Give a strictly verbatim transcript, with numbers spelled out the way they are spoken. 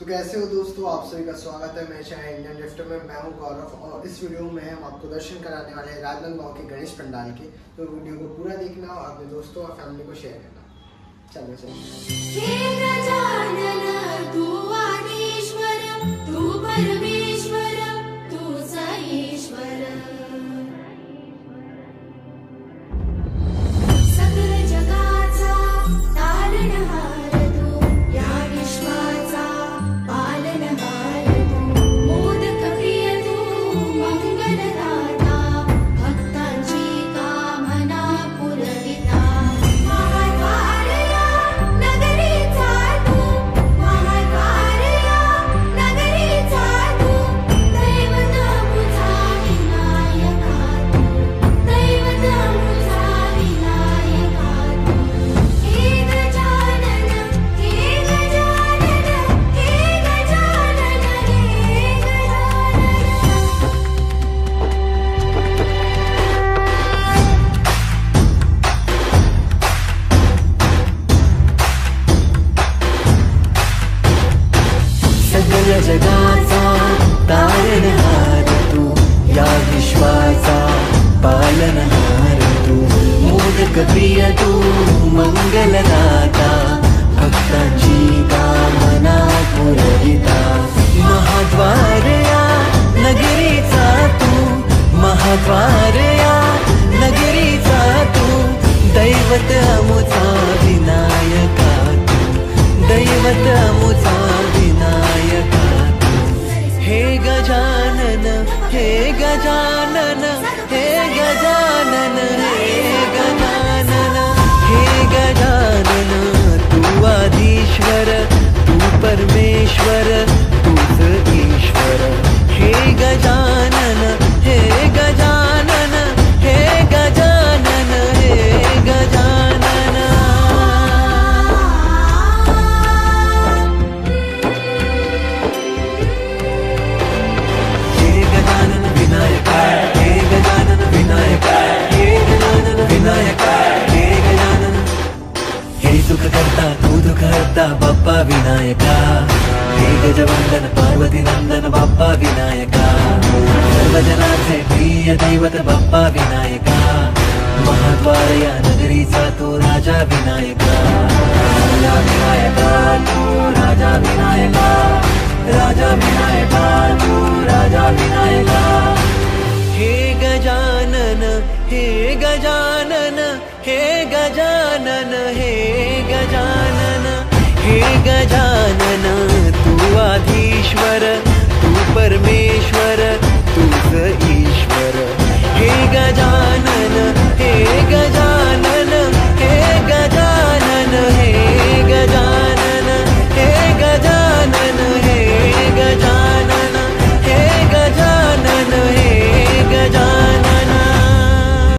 तो कैसे हो दोस्तों, आप सभी का स्वागत है मेरे चैनल इंडियन गिफ्ट में। मैं हूं गौरव और इस वीडियो में हम आपको दर्शन कराने वाले हैं राजनांदगांव के गणेश पंडाल के। तो वीडियो को पूरा देखना और अपने दोस्तों और फैमिली को शेयर करना। चलो जगाचा तारणहार तू, या विश्वाचा पालनहार तू, मोदक प्रिय तू, मंगलदाता, भक्तांची कामना पुरविता, महाद्वार या नगरीचा तू, महाद्वार या नगरीचा तू, दैवत अमुचा विनायका तू, दैवत अमुचा विनायका। हे गजानन हे गजानन हे गजानन हे गजानन हे गजानन, तू आदिश्वर तू परमेश्वर तूच ईश्वर। हे गजानन हे गजानन हे गजानन हे गजानन। सुख करता तू दुख हरता बाप्पा विनायका, हे गजवंदन पार्वती नंदन बाप्पा विनायका, सर्वजनांचे प्रिय दैवत बाप्पा विनायका, महाद्वार या नगरीचा तू राजा विनायका, राजा विनायका तू राजा विनायका।